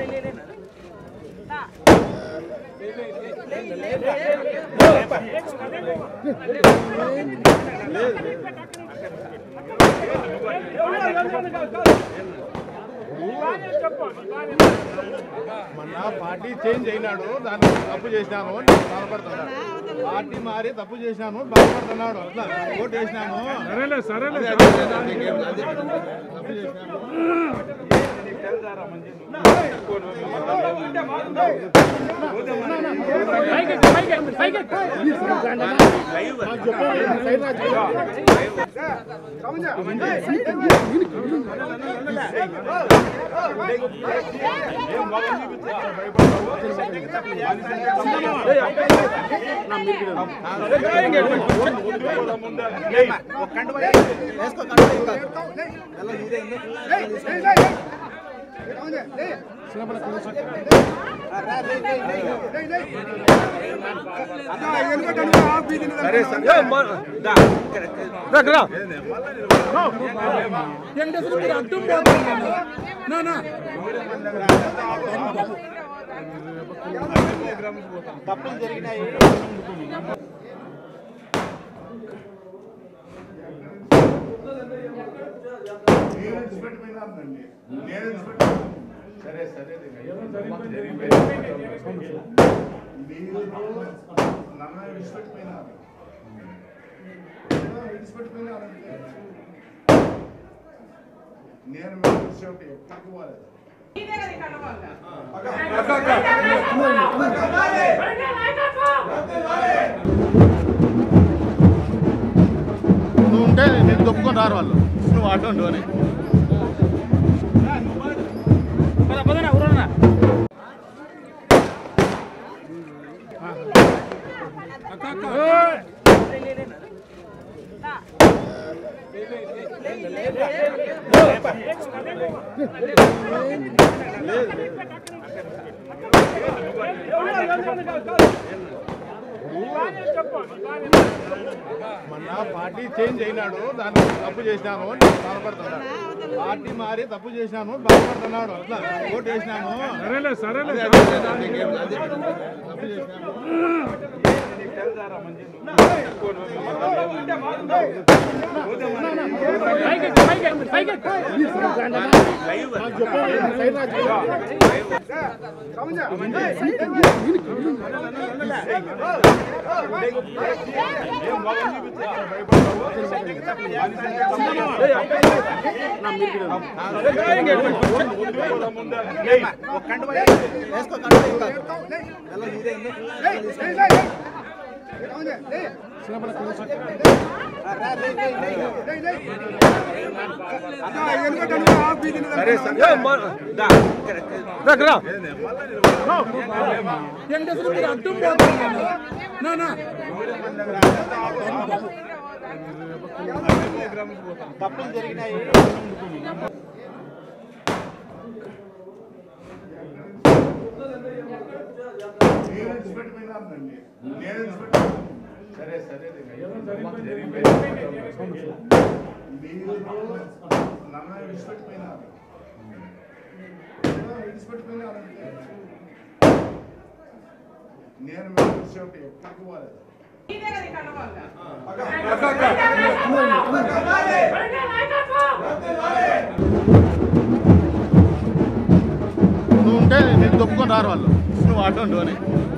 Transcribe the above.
మొన్న party change అయినాడు, దాన్ని తప్పు చేసినాము బాధపడుతున్నాడు. పార్టీ మారి తప్పు చేసినాము బాధపడుతున్నాడు. అట్లా ఓటు వేసినాము, తప్పు చేసినాము. తప్పులు జరిగినాయి. సరే సరే నన్ను విడిచిపెట్టిపోయినారు, నేను విడిచిపెట్టి ఎక్కడికి పోలేదు. నువ్వు ఉంటే నేను తప్పుకొని రారు వాళ్ళు, నువ్వు ఆటో ఉండు అని. మొన్న పార్టీ చేంజ్ అయినాడు, దాన్ని తప్పు చేసినాము బాధపడుతున్నాడు. పార్టీ మారి తప్పు చేసినాము బాధపడుతున్నాడు. అట్లా ఓటు వేసినాము, తప్పు చేసినాము. తప్పులు జరిగినాయి. సరే సరే నన్ను విడిచిపెట్టిపోయినారు, నేను విడిచిపెట్టి ఎక్కడికి పోలేదు. నువ్వు ఉంటే నేను తప్పుకొని రారు వాళ్ళు, నువ్వు ఆటో ఉండు అని.